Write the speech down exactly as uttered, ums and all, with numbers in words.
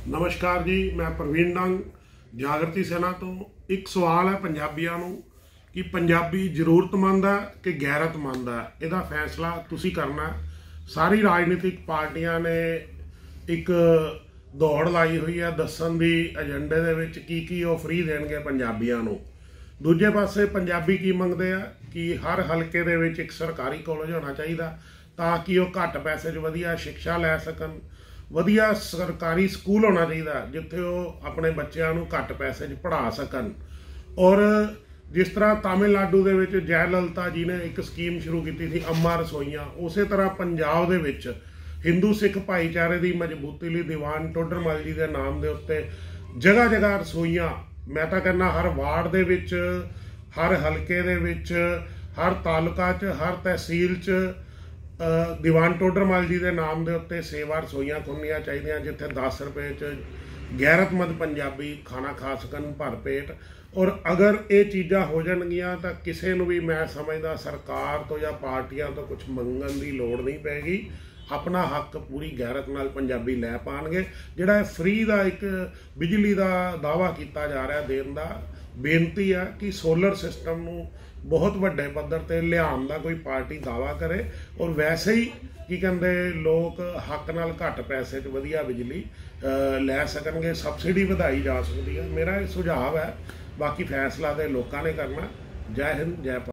नमस्कार जी, मैं प्रवीण डंग जागृति सेना तो। एक सवाल है पंजाबियों नूं कि पंजाबी जरूरतमंद है कि गैरतमंद है, इसका फैसला तुसी करना। सारी राजनीतिक पार्टियां ने एक दौड़ लाई हुई है दसन की एजेंडे दे विच की की वो फ्री देणगे पंजाबियों नूं। दूजे पासे पंजाबी की मंगते हैं कि हर हलके दे विच एक सरकारी कॉलेज होना चाहिए ताकि वो घट पैसे च वधिया शिक्षा लै सकन। वधिया सरकारी स्कूल होना चाहिए जिथे वो अपने बच्चों को घट पैसे च पढ़ा सकन। और जिस तरह तमिलनाडु दे विच जयललिता जी ने एक स्कीम शुरू की थी अम्मा रसोईयां, उस तरह पंजाब दे विच हिंदू सिख भाईचारे की मजबूती लिए दीवान टोडरमल जी के नाम के उत्ते जगह जगह रसोईयां, मैं तो कहना हर वार्ड दे विच, हर हलके दे विच, हर तालुका च, हर तहसील च दीवान टोडरमल जी के नाम के उत्ते सेवा रसोईयां खुलनियां चाहिए जिथे दस रुपए च गैरतमंद पंजाबी खाना खा सकन भर पेट। और अगर ये चीज़ां हो जाएगियां तो किसी भी मैं समझदा सरकार तो या पार्टियां तो कुछ मंगन की लोड़ नहीं पैगी। अपना हक पूरी गैरत नाल पंजाबी लै पाएंगे। जिहड़ा फ्री का एक बिजली का दावा किया जा रहा देन का, बेनती है कि सोलर सिस्टम नूं बहुत वड्डे पद्धर ते लियाउण दा कोई पार्टी दावा करे और वैसे ही की कहते लोग हक नाल घट पैसे च वधिया बिजली लै सकणगे, सबसिडी वधाई जा सकती है। मेरा ये सुझाव है, बाकी फैसला तो लोगों ने करना। जय हिंद, जय भारत।